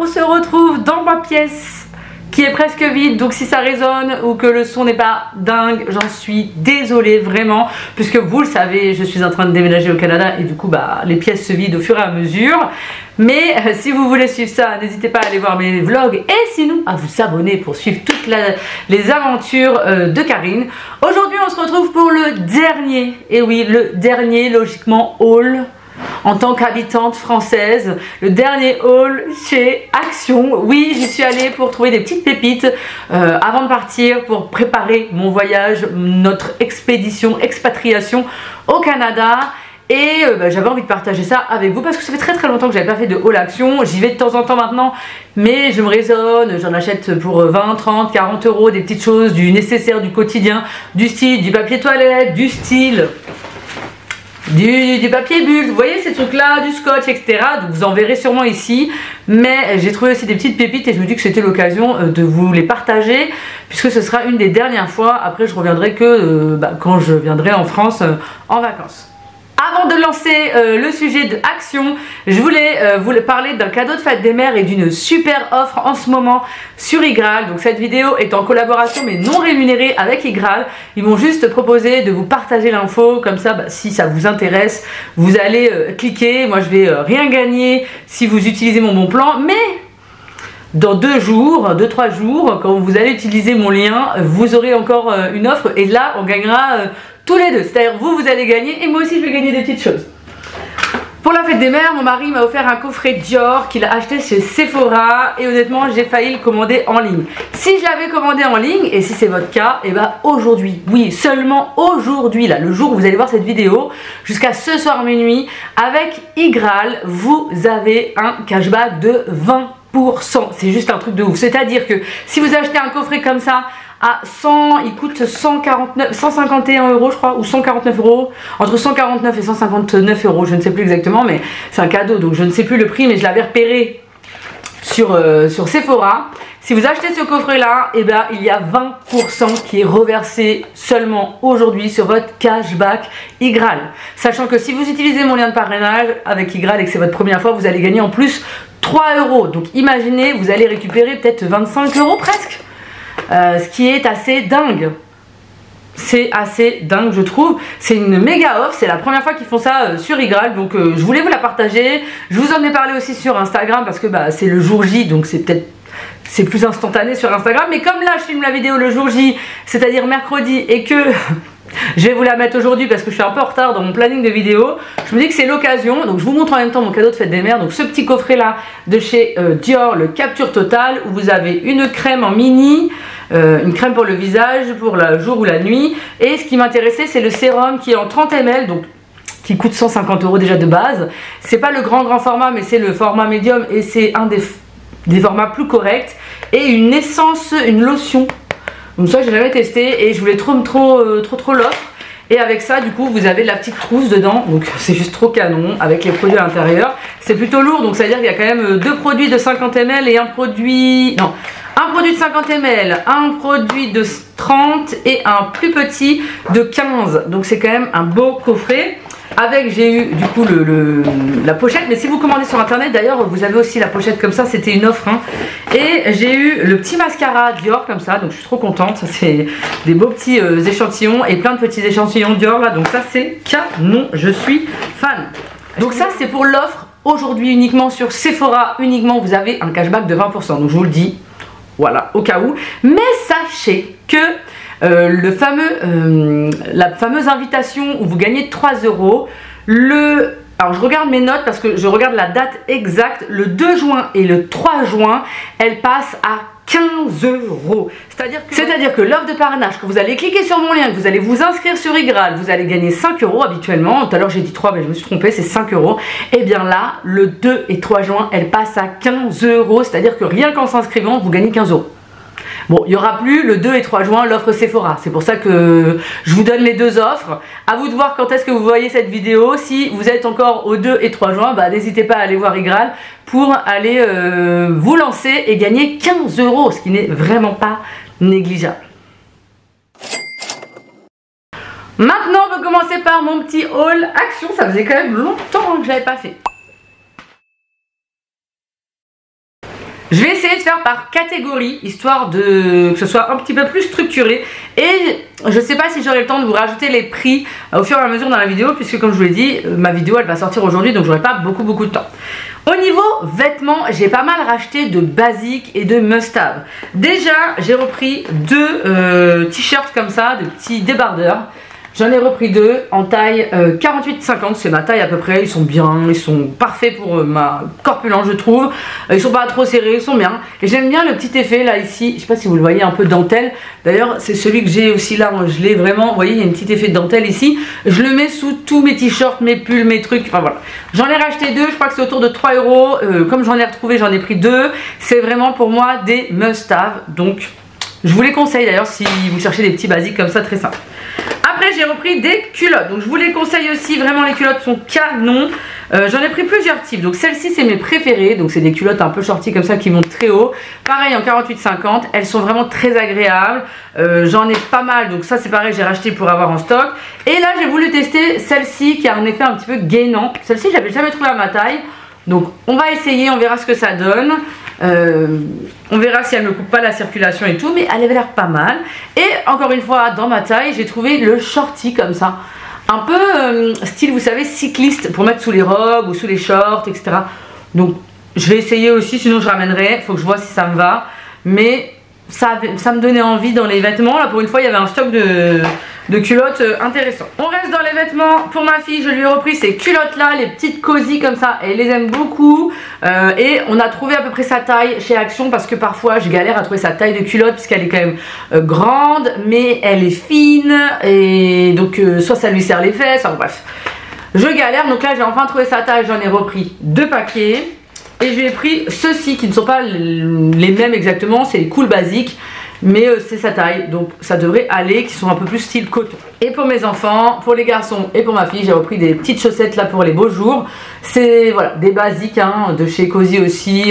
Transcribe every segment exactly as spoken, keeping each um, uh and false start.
se retrouve dans ma pièce qui est presque vide, donc si ça résonne ou que le son n'est pas dingue, j'en suis désolée vraiment, puisque vous le savez, je suis en train de déménager au Canada et du coup bah les pièces se vident au fur et à mesure. Mais euh, si vous voulez suivre ça, n'hésitez pas à aller voir mes vlogs et sinon à vous abonner pour suivre toutes la, les aventures euh, de Karine. Aujourd'hui on se retrouve pour le dernier, et oui le dernier logiquement haul en tant qu'habitante française, le dernier haul chez Action. Oui, j'y suis allée pour trouver des petites pépites euh, avant de partir pour préparer mon voyage, notre expédition, expatriation au Canada. Et euh, bah, j'avais envie de partager ça avec vous parce que ça fait très très longtemps que j'avais pas fait de haul Action. J'y vais de temps en temps maintenant, mais je me raisonne, j'en achète pour vingt, trente, quarante euros, des petites choses, du nécessaire, du quotidien, du style, du papier toilette, du style... Du, du papier bulle, vous voyez ces trucs là, du scotch, et cetera. Donc vous en verrez sûrement ici. Mais j'ai trouvé aussi des petites pépites et je me dis que c'était l'occasion de vous les partager, puisque ce sera une des dernières fois. Après je reviendrai que euh, bah, quand je viendrai en France euh, en vacances. Avant de lancer euh, le sujet de Action, je voulais euh, vous parler d'un cadeau de fête des mères et d'une super offre en ce moment sur Igral. Donc cette vidéo est en collaboration mais non rémunérée avec Igral. Ils m'ont juste proposé de vous partager l'info, comme ça bah, si ça vous intéresse, vous allez euh, cliquer. Moi je vais euh, rien gagner si vous utilisez mon bon plan, mais dans deux jours, deux trois jours, quand vous allez utiliser mon lien, vous aurez encore euh, une offre et là on gagnera euh, tous les deux, c'est-à-dire vous, vous allez gagner et moi aussi je vais gagner des petites choses. Pour la fête des mères, mon mari m'a offert un coffret Dior qu'il a acheté chez Sephora et honnêtement j'ai failli le commander en ligne. Si je l'avais commandé en ligne, et si c'est votre cas, et bah aujourd'hui, oui seulement aujourd'hui, là le jour où vous allez voir cette vidéo, jusqu'à ce soir minuit, avec Igral, vous avez un cashback de vingt pour cent. C'est juste un truc de ouf, c'est-à-dire que si vous achetez un coffret comme ça, à cent, il coûte cent quarante-neuf, cent cinquante et un euros je crois, ou cent quarante-neuf euros, entre cent quarante-neuf et cent cinquante-neuf euros, je ne sais plus exactement, mais c'est un cadeau donc je ne sais plus le prix, mais je l'avais repéré sur, euh, sur Sephora. Si vous achetez ce coffret là, et eh ben il y a vingt pour cent qui est reversé seulement aujourd'hui sur votre cashback Igral. Sachant que si vous utilisez mon lien de parrainage avec Igral et que c'est votre première fois, vous allez gagner en plus trois euros. Donc imaginez, vous allez récupérer peut-être vingt-cinq euros presque. Euh, ce qui est assez dingue. C'est assez dingue je trouve. C'est une méga offre, c'est la première fois qu'ils font ça euh, sur Igral. Donc euh, je voulais vous la partager. Je vous en ai parlé aussi sur Instagram parce que bah, c'est le jour J, donc c'est peut-être c'est plus instantané sur Instagram. Mais comme là je filme la vidéo le jour J, c'est-à-dire mercredi, et que je vais vous la mettre aujourd'hui parce que je suis un peu en retard dans mon planning de vidéo, je me dis que c'est l'occasion. Donc je vous montre en même temps mon cadeau de fête des mères. Donc ce petit coffret là de chez euh, Dior, le Capture Total, où vous avez une crème en mini, euh, une crème pour le visage pour le jour ou la nuit. Et ce qui m'intéressait, c'est le sérum qui est en trente millilitres, donc qui coûte cent cinquante euros déjà de base. C'est pas le grand grand format, mais c'est le format médium et c'est un des, des formats plus corrects. Et une essence, une lotion. Donc ça j'ai jamais testé et je voulais trop trop trop trop, trop l'offre. Et avec ça du coup vous avez la petite trousse dedans, donc c'est juste trop canon avec les produits à l'intérieur. C'est plutôt lourd, donc ça veut dire qu'il y a quand même deux produits de cinquante millilitres et un produit... non, un produit de cinquante millilitres, un produit de trente et un plus petit de quinze. Donc c'est quand même un beau coffret. Avec, j'ai eu du coup le, le, la pochette, mais si vous commandez sur internet d'ailleurs vous avez aussi la pochette comme ça, c'était une offre hein. Et j'ai eu le petit mascara Dior comme ça, donc je suis trop contente. Ça c'est des beaux petits euh, échantillons et plein de petits échantillons Dior là, donc ça c'est canon, je suis fan. Donc ça c'est pour l'offre aujourd'hui uniquement sur Sephora, uniquement vous avez un cashback de vingt pour cent, donc je vous le dis, voilà, au cas où. Mais sachez que Euh, le fameux, euh, la fameuse invitation où vous gagnez trois euros, le... alors je regarde mes notes parce que je regarde la date exacte, le deux juin et le trois juin, elle passe à quinze euros. C'est-à-dire que, c'est-à-dire que l'offre de parrainage, quand vous allez cliquer sur mon lien, que vous allez vous inscrire sur Igral, vous allez gagner cinq euros habituellement. Tout à l'heure j'ai dit trois mais je me suis trompée, c'est cinq euros. Et bien là, le deux et trois juin, elle passe à quinze euros. C'est-à-dire que rien qu'en s'inscrivant, vous gagnez quinze euros. Bon, il n'y aura plus le deux et trois juin l'offre Sephora. C'est pour ça que je vous donne les deux offres. À vous de voir quand est-ce que vous voyez cette vidéo. Si vous êtes encore au deux et trois juin, bah, n'hésitez pas à aller voir Igral pour aller euh, vous lancer et gagner quinze euros, ce qui n'est vraiment pas négligeable. Maintenant, on peut commencer par mon petit haul Action. Ça faisait quand même longtemps que je ne l'avais pas fait. Je vais essayer de faire par catégorie, histoire de que ce soit un petit peu plus structuré. Et je sais pas si j'aurai le temps de vous rajouter les prix au fur et à mesure dans la vidéo, puisque comme je vous l'ai dit, ma vidéo elle va sortir aujourd'hui, donc j'aurai pas beaucoup beaucoup de temps. Au niveau vêtements, j'ai pas mal racheté de basiques et de must-have. Déjà, j'ai repris deux euh, t-shirts comme ça, de petits débardeurs. J'en ai repris deux en taille euh, quarante-huit cinquante, c'est ma taille à peu près, ils sont bien, ils sont parfaits pour euh, ma corpulence je trouve, euh, ils sont pas trop serrés, ils sont bien. Et j'aime bien le petit effet là ici, je sais pas si vous le voyez, un peu dentelle. D'ailleurs c'est celui que j'ai aussi là, je l'ai vraiment, vous voyez il y a un petit effet de dentelle ici. Je le mets sous tous mes t-shirts, mes pulls, mes trucs, enfin voilà. J'en ai racheté deux, je crois que c'est autour de trois euros, euh, comme j'en ai retrouvé j'en ai pris deux. C'est vraiment pour moi des must-have, donc je vous les conseille d'ailleurs si vous cherchez des petits basiques comme ça très simples. Après j'ai repris des culottes, donc je vous les conseille aussi, vraiment les culottes sont canon. euh, J'en ai pris plusieurs types, donc celle-ci c'est mes préférées, donc c'est des culottes un peu shorty comme ça qui montent très haut. Pareil en quarante-huit cinquante, elles sont vraiment très agréables, euh, j'en ai pas mal, donc ça c'est pareil j'ai racheté pour avoir en stock. Et là j'ai voulu tester celle-ci qui a un effet un petit peu gainant, celle-ci j'avais jamais trouvé à ma taille. Donc on va essayer, on verra ce que ça donne. Euh, on verra si elle ne coupe pas la circulation et tout, mais elle avait l'air pas mal. Et encore une fois, dans ma taille, j'ai trouvé le shorty comme ça. Un peu euh, style, vous savez, cycliste, pour mettre sous les robes ou sous les shorts, et cetera. Donc je vais essayer aussi, sinon je ramènerai. Faut que je vois si ça me va. Mais ça, ça me donnait envie dans les vêtements. Là pour une fois, il y avait un stock de... de culottes euh, intéressant. On reste dans les vêtements. Pour ma fille je lui ai repris ces culottes là, les petites cosy comme ça, elle les aime beaucoup. euh, et on a trouvé à peu près sa taille chez Action, parce que parfois je galère à trouver sa taille de culotte puisqu'elle est quand même euh, grande mais elle est fine, et donc euh, soit ça lui serre les fesses, enfin bref je galère. Donc là j'ai enfin trouvé sa taille, j'en ai repris deux paquets. Et je lui ai pris ceux-ci qui ne sont pas les mêmes exactement, c'est les cool basiques, mais euh, c'est sa taille, donc ça devrait aller, qui sont un peu plus style coton. Et pour mes enfants, pour les garçons et pour ma fille, j'ai repris des petites chaussettes là pour les beaux jours. C'est voilà, des basiques hein, de chez Cozy aussi.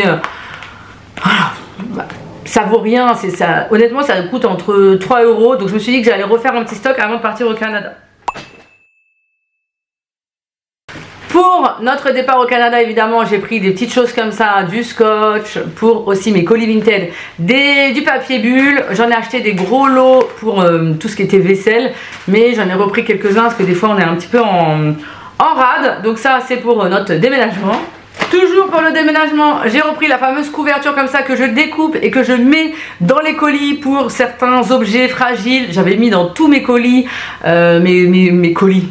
Voilà. Ça vaut rien, c'est ça. Honnêtement ça coûte entre trois euros, donc je me suis dit que j'allais refaire un petit stock avant de partir au Canada. Pour notre départ au Canada, évidemment, j'ai pris des petites choses comme ça, du scotch, pour aussi mes colis Vinted, des, du papier bulle. J'en ai acheté des gros lots pour euh, tout ce qui était vaisselle, mais j'en ai repris quelques-uns parce que des fois on est un petit peu en, en rade. Donc ça c'est pour euh, notre déménagement. Toujours pour le déménagement, j'ai repris la fameuse couverture comme ça que je découpe et que je mets dans les colis pour certains objets fragiles. J'avais mis dans tous mes colis, euh, mes, mes, mes colis.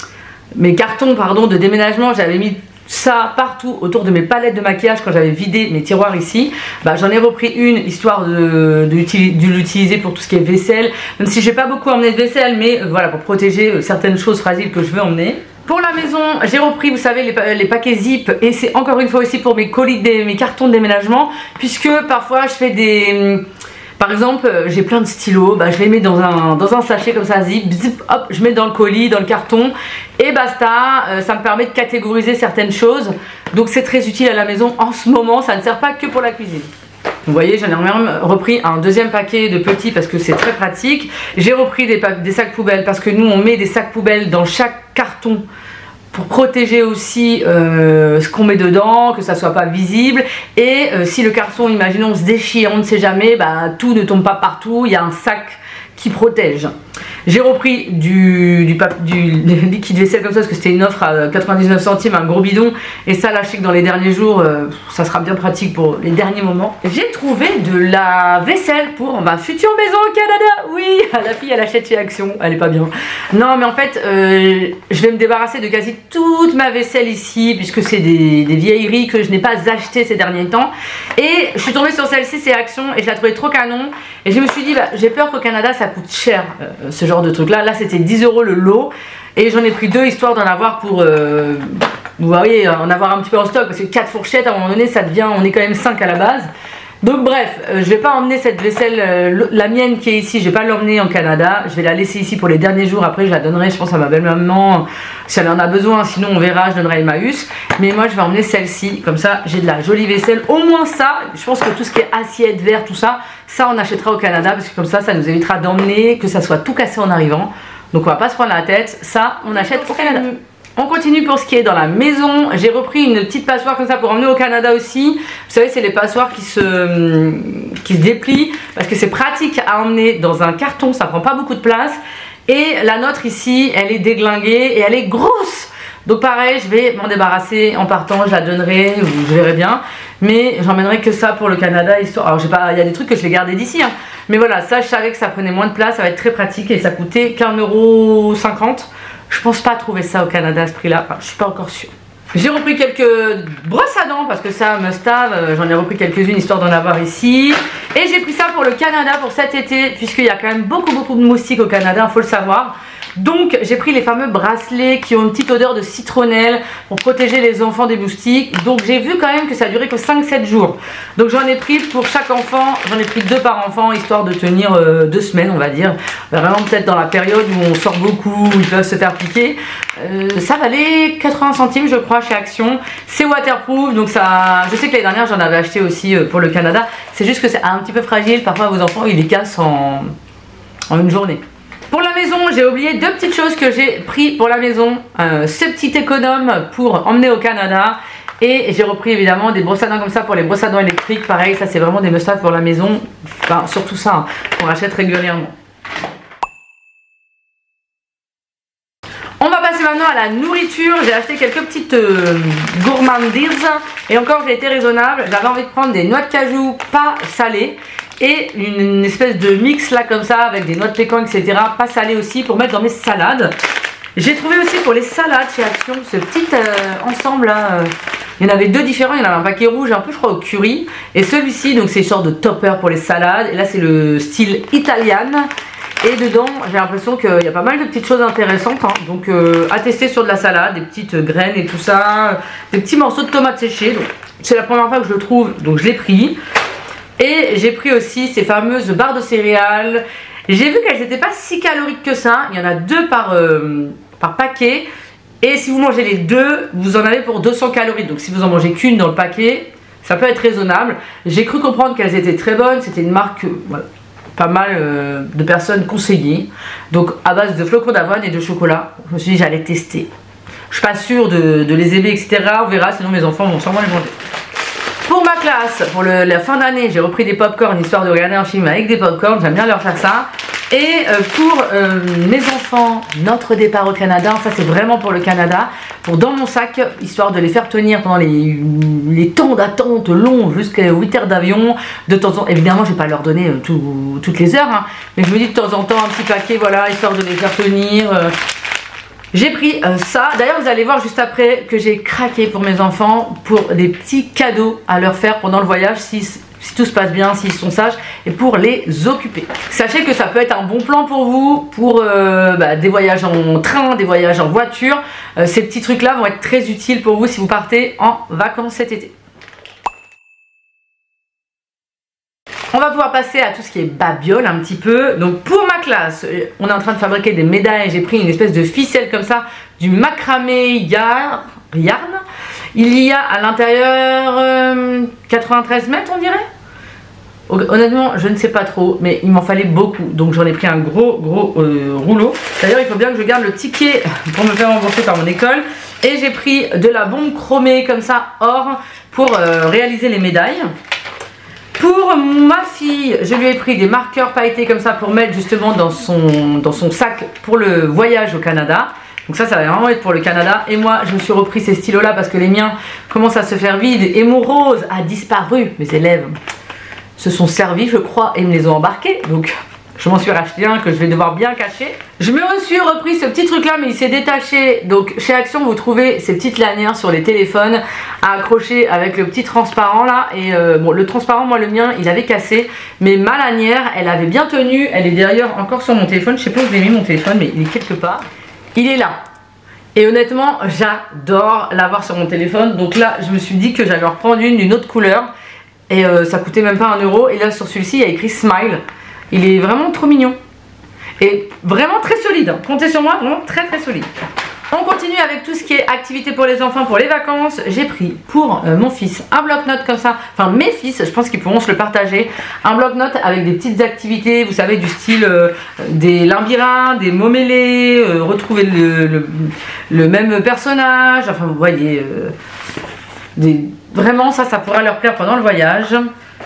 Mes cartons pardon de déménagement, j'avais mis ça partout autour de mes palettes de maquillage quand j'avais vidé mes tiroirs ici. Bah, j'en ai repris une histoire de, de, de l'utiliser pour tout ce qui est vaisselle, même si j'ai pas beaucoup emmené de vaisselle, mais euh, voilà, pour protéger certaines choses fragiles que je veux emmener. Pour la maison, j'ai repris, vous savez, les, les paquets zip, et c'est encore une fois aussi pour mes colis, des, mes cartons de déménagement, puisque parfois je fais des... Par exemple, j'ai plein de stylos, bah, je les mets dans un, dans un sachet comme ça, zip, zip, hop, je mets dans le colis, dans le carton, et basta. euh, ça me permet de catégoriser certaines choses, donc c'est très utile à la maison en ce moment, ça ne sert pas que pour la cuisine. Vous voyez, j'en ai même repris un deuxième paquet de petits parce que c'est très pratique. J'ai repris des, des sacs poubelles parce que nous on met des sacs poubelles dans chaque carton pour protéger aussi euh, ce qu'on met dedans, que ça soit pas visible. Et euh, si le carton, imaginons, se déchire, on ne sait jamais, bah, tout ne tombe pas partout, il y a un sac qui protège. J'ai repris du, du, du liquide vaisselle comme ça parce que c'était une offre à quatre-vingt-dix-neuf centimes, un gros bidon. Et ça, là, je sais que dans les derniers jours, euh, ça sera bien pratique pour les derniers moments. J'ai trouvé de la vaisselle pour ma future maison au Canada. Oui, la fille, elle achète chez Action, elle est pas bien. Non, mais en fait, euh, je vais me débarrasser de quasi toute ma vaisselle ici, puisque c'est des, des vieilleries que je n'ai pas achetées ces derniers temps. Et je suis tombée sur celle-ci, c'est Action, et je la trouvais trop canon. Et je me suis dit, bah, j'ai peur qu'au Canada, ça coûte cher, euh, ce genre de truc là. Là c'était dix euros le lot et j'en ai pris deux histoire d'en avoir pour euh, vous voyez, en avoir un petit peu en stock parce que quatre fourchettes à un moment donné ça devient, on est quand même cinq à la base. Donc bref, euh, je vais pas emmener cette vaisselle, euh, la mienne qui est ici, je vais pas l'emmener en Canada, je vais la laisser ici pour les derniers jours. Après je la donnerai je pense à ma belle maman si elle en a besoin, sinon on verra, je donnerai à Emmaüs. Mais moi je vais emmener celle-ci, comme ça j'ai de la jolie vaisselle, au moins ça. Je pense que tout ce qui est assiette, verre, tout ça, ça on achètera au Canada parce que comme ça ça nous évitera d'emmener, que ça soit tout cassé en arrivant. Donc on va pas se prendre la tête, ça on achète au Canada. On continue pour ce qui est dans la maison. J'ai repris une petite passoire comme ça pour emmener au Canada aussi. Vous savez, c'est les passoires qui se, qui se déplient parce que c'est pratique à emmener dans un carton, ça prend pas beaucoup de place. Et la nôtre ici, elle est déglinguée et elle est grosse. Donc pareil, je vais m'en débarrasser en partant, je la donnerai, ou je verrai bien. Mais j'emmènerai que ça pour le Canada, histoire. Alors j'ai pas, il y a des trucs que je vais garder d'ici, hein. Mais voilà, ça je savais que ça prenait moins de place, ça va être très pratique et ça coûtait qu'un euro cinquante. Je pense pas trouver ça au Canada à ce prix là, enfin, je suis pas encore sûre. J'ai repris quelques brosses à dents parce que ça me stave, j'en ai repris quelques-unes histoire d'en avoir ici. Et j'ai pris ça pour le Canada pour cet été, puisqu'il y a quand même beaucoup beaucoup de moustiques au Canada, il faut le savoir. Donc j'ai pris les fameux bracelets qui ont une petite odeur de citronnelle pour protéger les enfants des moustiques. Donc j'ai vu quand même que ça durait que cinq sept jours. Donc j'en ai pris pour chaque enfant, j'en ai pris deux par enfant histoire de tenir euh, deux semaines on va dire. Vraiment peut-être dans la période où on sort beaucoup, où ils peuvent se faire piquer. Euh, ça valait quatre-vingts centimes je crois chez Action. C'est waterproof donc ça... Je sais que l'année dernière j'en avais acheté aussi pour le Canada. C'est juste que c'est un petit peu fragile, parfois vos enfants ils les cassent en, en une journée. Pour la maison, j'ai oublié deux petites choses que j'ai pris pour la maison. Euh, ce petit économe pour emmener au Canada. Et j'ai repris évidemment des brosses à dents comme ça pour les brosses à dents électriques. Pareil, ça c'est vraiment des must-have pour la maison. Enfin, surtout ça, hein, qu'on rachète régulièrement. On va passer maintenant à la nourriture. J'ai acheté quelques petites euh, gourmandises. Et encore, j'ai été raisonnable. J'avais envie de prendre des noix de cajou pas salées. Et une, une espèce de mix là comme ça avec des noix de pécan etc, pas salées aussi pour mettre dans mes salades. J'ai trouvé aussi pour les salades chez Action ce petit euh, ensemble là, euh, il y en avait deux différents, il y en avait un paquet rouge un peu je crois au curry. Et celui-ci donc c'est une sorte de topper pour les salades. Et là c'est le style italien. Et dedans j'ai l'impression qu'il y a pas mal de petites choses intéressantes, hein. Donc euh, à tester sur de la salade, des petites graines et tout ça, des petits morceaux de tomates séchées. C'est la première fois que je le trouve donc je l'ai pris. Et j'ai pris aussi ces fameuses barres de céréales. J'ai vu qu'elles n'étaient pas si caloriques que ça. Il y en a deux par, euh, par paquet. Et si vous mangez les deux, vous en avez pour deux cents calories. Donc si vous en mangez qu'une dans le paquet, ça peut être raisonnable. J'ai cru comprendre qu'elles étaient très bonnes. C'était une marque, euh, voilà, pas mal euh, de personnes conseillées. Donc à base de flocons d'avoine et de chocolat. Je me suis dit j'allais tester. Je suis pas sûre de, de les aimer, et cetera. On verra, sinon mes enfants vont sûrement les manger. Pour ma classe, pour le, la fin d'année, j'ai repris des pop-corn histoire de regarder un film avec des pop-corn. J'aime bien leur faire ça. Et euh, pour euh, mes enfants, notre départ au Canada, ça c'est vraiment pour le Canada, pour dans mon sac, histoire de les faire tenir pendant les, les temps d'attente longs jusqu'à huit heures d'avion. De temps en temps, évidemment je vais pas leur donner euh, tout, toutes les heures, hein, mais je me dis de temps en temps un petit paquet, voilà, histoire de les faire tenir. Euh, J'ai pris euh, ça, d'ailleurs vous allez voir juste après que j'ai craqué pour mes enfants pour des petits cadeaux à leur faire pendant le voyage si, si tout se passe bien, s'ils sont sages et pour les occuper. Sachez que ça peut être un bon plan pour vous, pour euh, bah, des voyages en train, des voyages en voiture. Euh, ces petits trucs là vont être très utiles pour vous si vous partez en vacances cet été. On va pouvoir passer à tout ce qui est babiole un petit peu. Donc pour ma classe, on est en train de fabriquer des médailles. J'ai pris une espèce de ficelle comme ça, du macramé yarn. Il y a à l'intérieur euh, quatre-vingt-treize mètres on dirait. Honnêtement je ne sais pas trop, mais il m'en fallait beaucoup. Donc j'en ai pris un gros gros euh, rouleau. D'ailleurs il faut bien que je garde le ticket pour me faire rembourser par mon école. Et j'ai pris de la bombe chromée comme ça or pour euh, réaliser les médailles. Pour ma fille, je lui ai pris des marqueurs pailletés comme ça pour mettre justement dans son, dans son sac pour le voyage au Canada. Donc ça, ça va vraiment être pour le Canada. Et moi, je me suis repris ces stylos là parce que les miens commencent à se faire vides. Et mon rose a disparu. Mes élèves se sont servis, je crois, et me les ont embarqués. Donc je m'en suis racheté un que je vais devoir bien cacher. Je me suis repris ce petit truc là mais il s'est détaché. Donc chez Action vous trouvez ces petites lanières sur les téléphones à accrocher avec le petit transparent là. Et euh, bon le transparent moi le mien il avait cassé. Mais ma lanière elle avait bien tenu. Elle est d'ailleurs encore sur mon téléphone. Je sais pas où je l'ai mis mon téléphone mais il est quelque part. Il est là. Et honnêtement j'adore l'avoir sur mon téléphone. Donc là je me suis dit que j'allais en reprendre une d'une autre couleur. Et euh, ça coûtait même pas un euro. Et là sur celui-ci il y a écrit Smile. Il est vraiment trop mignon. Et vraiment très solide. Comptez sur moi, vraiment très très solide. On continue avec tout ce qui est activité pour les enfants, pour les vacances. J'ai pris pour euh, mon fils un bloc-notes comme ça, enfin mes fils, je pense qu'ils pourront se le partager. Un bloc-notes avec des petites activités, vous savez, du style euh, des limbirins, des mots mêlés, euh, retrouver le, le, le même personnage, enfin vous voyez, euh, des... vraiment ça, ça pourra leur plaire pendant le voyage.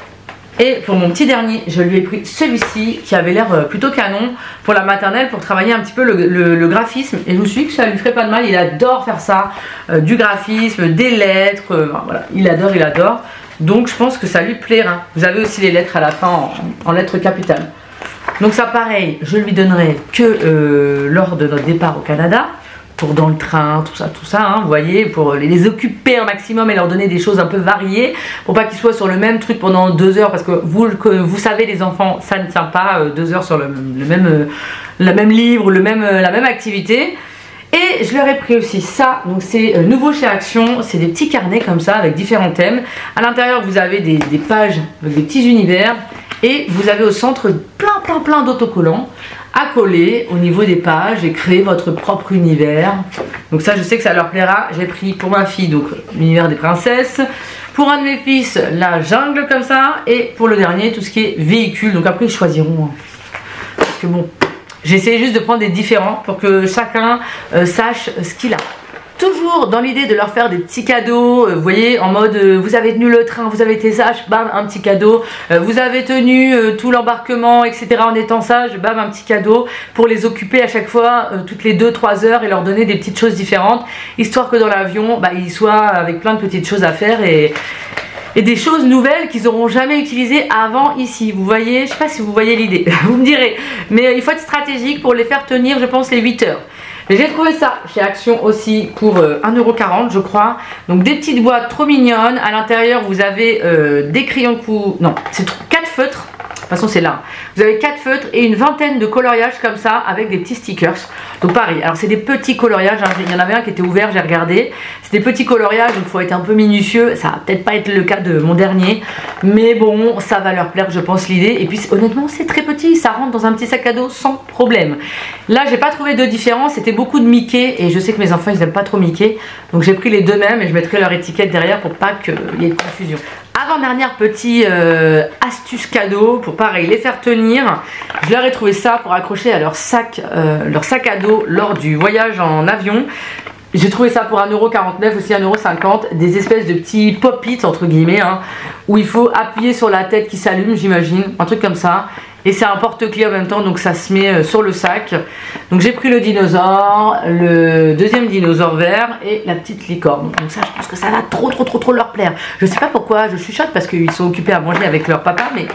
Et pour mon petit dernier, je lui ai pris celui-ci qui avait l'air plutôt canon pour la maternelle, pour travailler un petit peu le, le, le graphisme. Et je me suis dit que ça lui ferait pas de mal, il adore faire ça, euh, du graphisme, des lettres, euh, voilà, il adore, il adore. Donc je pense que ça lui plaira. Vous avez aussi les lettres à la fin en, en lettres capitales. Donc ça pareil, je lui donnerai que euh, lors de notre départ au Canada. Pour dans le train, tout ça, tout ça, hein, vous voyez, pour les, les occuper un maximum et leur donner des choses un peu variées, pour pas qu'ils soient sur le même truc pendant deux heures, parce que vous, que vous savez, les enfants, ça ne tient pas euh, deux heures sur le, le même, euh, le même livre, le même, euh, la même activité. Et je leur ai pris aussi ça, donc c'est euh, nouveau chez Action, c'est des petits carnets comme ça, avec différents thèmes. À l'intérieur, vous avez des, des pages avec des petits univers, et vous avez au centre plein, plein, plein d'autocollants à coller au niveau des pages et créer votre propre univers. Donc ça, je sais que ça leur plaira. J'ai pris pour ma fille donc l'univers des princesses, pour un de mes fils la jungle comme ça, et pour le dernier tout ce qui est véhicule. Donc après ils choisiront, parce que bon, j'ai essayé juste de prendre des différents pour que chacun euh, sache ce qu'il a. Toujours dans l'idée de leur faire des petits cadeaux, euh, vous voyez, en mode euh, vous avez tenu le train, vous avez été sage, bam, un petit cadeau, euh, vous avez tenu euh, tout l'embarquement, et cetera en étant sage, bam, un petit cadeau, pour les occuper à chaque fois, euh, toutes les deux trois heures, et leur donner des petites choses différentes, histoire que dans l'avion, bah, ils soient avec plein de petites choses à faire, et, et des choses nouvelles qu'ils n'auront jamais utilisées avant ici. Vous voyez, je sais pas si vous voyez l'idée, vous me direz, mais euh, il faut être stratégique pour les faire tenir, je pense, les huit heures. J'ai trouvé ça chez Action aussi pour euh, un euro quarante je crois. Donc des petites boîtes trop mignonnes. À l'intérieur vous avez euh, des crayons de couleur. Non, c'est quatre feutres. De toute façon c'est là. Vous avez quatre feutres et une vingtaine de coloriages comme ça avec des petits stickers. Donc pareil, alors c'est des petits coloriages, hein. Il y en avait un qui était ouvert, j'ai regardé. C'est des petits coloriages, donc il faut être un peu minutieux. Ça va peut-être pas être le cas de mon dernier, mais bon, ça va leur plaire, je pense, l'idée. Et puis honnêtement c'est très petit, ça rentre dans un petit sac à dos sans problème. Là j'ai pas trouvé de différence, c'était beaucoup de Mickey et je sais que mes enfants ils aiment pas trop Mickey. Donc j'ai pris les deux mêmes et je mettrai leur étiquette derrière pour pas qu'il y ait de confusion. Avant-dernière petit euh, astuce cadeau pour pareil les faire tenir. Je leur ai trouvé ça pour accrocher à leur sac, euh, leur sac à dos lors du voyage en avion. J'ai trouvé ça pour un euro quarante-neuf, aussi un euro cinquante, des espèces de petits pop-it entre guillemets, hein, où il faut appuyer sur la tête qui s'allume, j'imagine, un truc comme ça. Et c'est un porte-clés en même temps, donc ça se met sur le sac. Donc j'ai pris le dinosaure, le deuxième dinosaure vert et la petite licorne. Donc ça, je pense que ça va trop trop trop trop leur plaire. Je sais pas pourquoi je chuchote, parce qu'ils sont occupés à manger avec leur papa, mais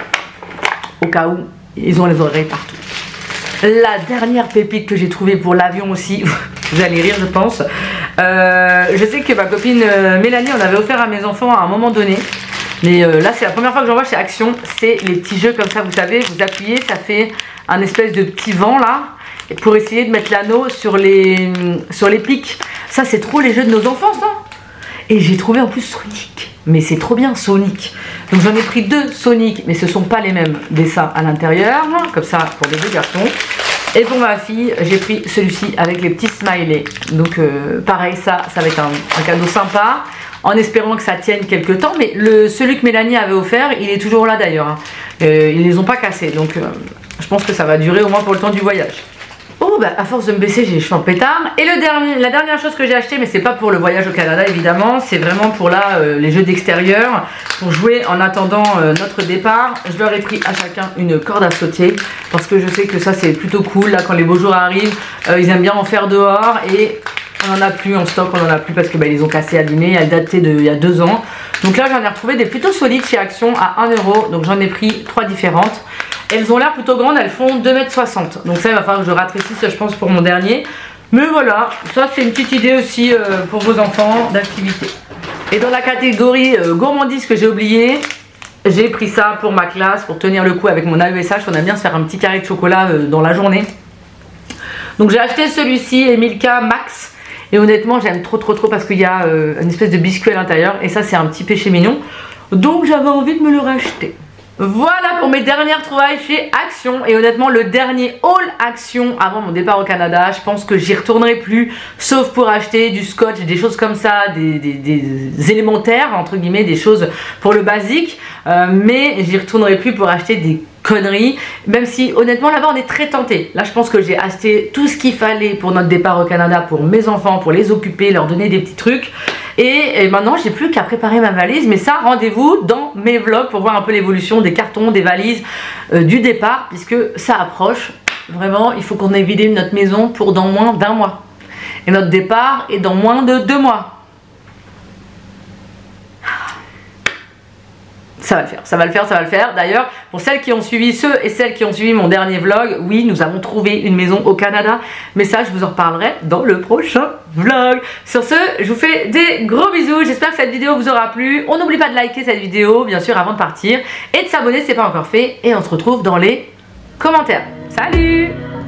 au cas où, ils ont les oreilles partout. La dernière pépite que j'ai trouvée pour l'avion aussi, vous allez rire je pense. Euh, je sais que ma copine euh, Mélanie en avait offert à mes enfants à un moment donné. Mais euh, là c'est la première fois que j'en vois chez Action. C'est les petits jeux comme ça, vous savez, vous appuyez, ça fait un espèce de petit vent là. Et pour essayer de mettre l'anneau sur les, sur les pics. Ça c'est trop les jeux de nos enfants ça. Et j'ai trouvé en plus Sonic. Mais c'est trop bien Sonic. Donc j'en ai pris deux Sonic, mais ce sont pas les mêmes dessins à l'intérieur. Comme ça pour les deux garçons. Et pour ma fille, j'ai pris celui-ci avec les petits smileys. Donc euh, pareil, ça, ça va être un, un cadeau sympa. En espérant que ça tienne quelques temps. Mais le, celui que Mélanie avait offert, il est toujours là d'ailleurs. Hein. Euh, ils ne les ont pas cassés. Donc euh, je pense que ça va durer au moins pour le temps du voyage. Oh bah à force de me baisser j'ai les cheveux en pétard. Et le dernier, la dernière chose que j'ai acheté, mais c'est pas pour le voyage au Canada évidemment, c'est vraiment pour là euh, les jeux d'extérieur, pour jouer en attendant euh, notre départ. Je leur ai pris à chacun une corde à sauter, parce que je sais que ça c'est plutôt cool, là quand les beaux jours arrivent, euh, ils aiment bien en faire dehors, et on n'en a plus en stock, on n'en a plus parce que bah, ils les ont cassés à dîner, elles dataient d'il y a deux ans. Donc là j'en ai retrouvé des plutôt solides chez Action à un euro, donc j'en ai pris trois différentes. Elles ont l'air plutôt grandes, elles font deux mètres soixante. Donc ça il va falloir que je ratrécisse je pense pour mon dernier. Mais voilà, ça c'est une petite idée aussi euh, pour vos enfants d'activité. Et dans la catégorie euh, gourmandise que j'ai oublié, j'ai pris ça pour ma classe, pour tenir le coup avec mon A E S H. On aime bien se faire un petit carré de chocolat euh, dans la journée. Donc j'ai acheté celui-ci, Milka Max. Et honnêtement j'aime trop trop trop parce qu'il y a euh, une espèce de biscuit à l'intérieur. Et ça c'est un petit péché mignon. Donc j'avais envie de me le racheter. Voilà pour mes dernières trouvailles chez Action. Et honnêtement, le dernier haul Action avant mon départ au Canada, je pense que j'y retournerai plus, sauf pour acheter du scotch, des choses comme ça, des, des, des élémentaires entre guillemets, des choses pour le basique, euh, mais j'y retournerai plus pour acheter des conneries, même si honnêtement là-bas on est très tenté. Là je pense que j'ai acheté tout ce qu'il fallait pour notre départ au Canada, pour mes enfants, pour les occuper, leur donner des petits trucs. Et, et maintenant j'ai plus qu'à préparer ma valise, mais ça rendez-vous dans mes vlogs pour voir un peu l'évolution des cartons, des valises, euh, du départ, puisque ça approche. Vraiment il faut qu'on ait vidé notre maison pour dans moins d'un mois. Et notre départ est dans moins de deux mois. Ça va le faire, ça va le faire, ça va le faire. D'ailleurs, pour celles qui ont suivi, ceux et celles qui ont suivi mon dernier vlog, oui, nous avons trouvé une maison au Canada. Mais ça, je vous en reparlerai dans le prochain vlog. Sur ce, je vous fais des gros bisous. J'espère que cette vidéo vous aura plu. On n'oublie pas de liker cette vidéo, bien sûr, avant de partir. Et de s'abonner si ce n'est pas encore fait. Et on se retrouve dans les commentaires. Salut!